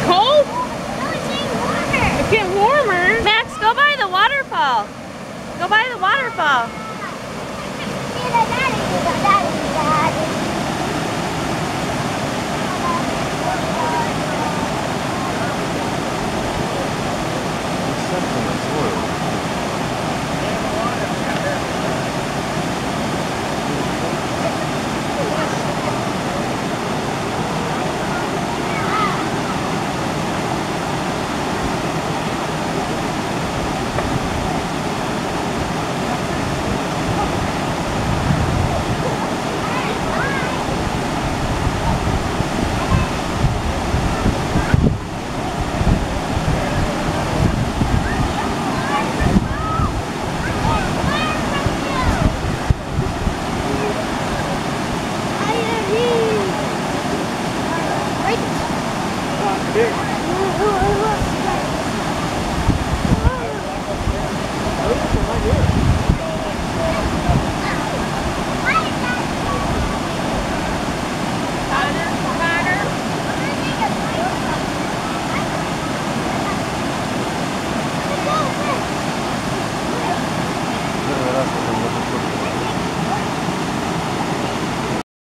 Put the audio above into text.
cold? No, it's getting warmer. It's getting warmer. Max, go by the waterfall. Go by the waterfall.